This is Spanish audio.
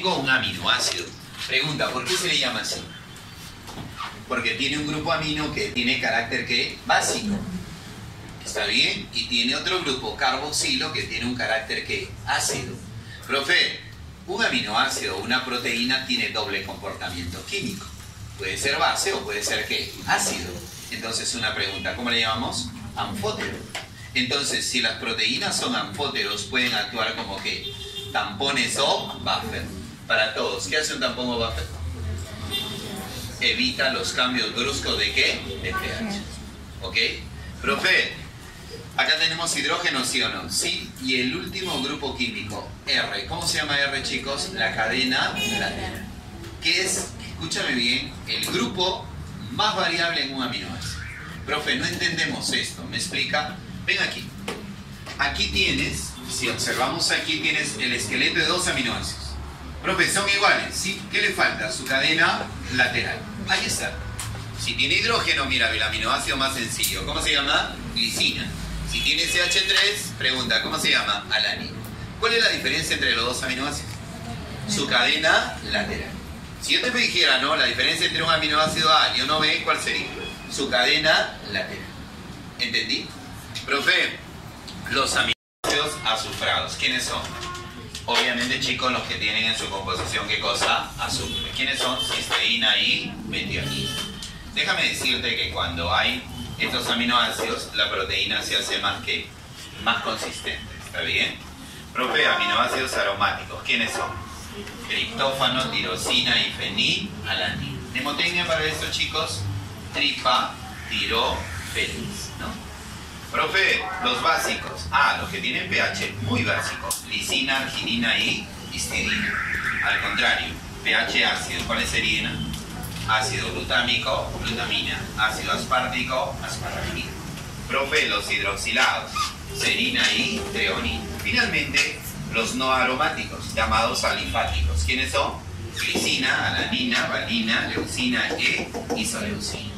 tengo un aminoácido. Pregunta, ¿por qué se le llama así? Porque tiene un grupo amino que tiene carácter, ¿qué? Básico. ¿Está bien? Y tiene otro grupo, carboxilo, que tiene un carácter, ¿qué? Ácido. Profe, un aminoácido o una proteína tiene doble comportamiento químico. Puede ser base o puede ser, ¿qué? Ácido. Entonces, una pregunta, ¿cómo le llamamos? Anfótero. Entonces, si las proteínas son anfóteros, pueden actuar como, ¿qué? Tampones o buffer. Para todos, ¿qué hace un tampón o buffer? Evita los cambios bruscos de ¿qué? De pH. ¿Ok? Profe, acá tenemos hidrógeno, ¿sí o no? Sí. Y el último grupo químico, R. ¿Cómo se llama R, chicos? La cadena lateral. ¿Qué es? Escúchame bien, el grupo más variable en un aminoácido. Profe, no entendemos esto. ¿Me explica? Ven aquí. Aquí tienes, si observamos aquí, tienes el esqueleto de dos aminoácidos. Profe, son iguales, ¿sí? ¿Qué le falta? Su cadena lateral. Ahí está. Si tiene hidrógeno, mira, el aminoácido más sencillo. ¿Cómo se llama? Glicina. Si tiene CH3, pregunta, ¿cómo se llama? Alanina. ¿Cuál es la diferencia entre los dos aminoácidos? Su cadena lateral. Si yo te dijera, ¿no? La diferencia entre un aminoácido A y uno B, ¿cuál sería? Su cadena lateral. ¿Entendí? Profe, los aminoácidos azufrados, ¿quiénes son? Obviamente, chicos, los que tienen en su composición, ¿qué cosa? Azufre. ¿Quiénes son? Cisteína y metionina. Déjame decirte que cuando hay estos aminoácidos, la proteína se hace más consistente. ¿Está bien? Profe, aminoácidos aromáticos, ¿quiénes son? Triptófano, tirosina y fenilalanina. Mnemotecnia para esto, chicos: tripa, tiro, feliz, ¿no? Profe, los básicos. Los que tienen pH muy básico: lisina, arginina y histidina. Al contrario, pH ácido, ¿cuáles serían? Ácido glutámico, glutamina. Ácido aspartico, asparagina. Profe, los hidroxilados: serina y treonina. Finalmente, los no aromáticos, llamados alifáticos. ¿Quiénes son? Glicina, alanina, valina, leucina e isoleucina.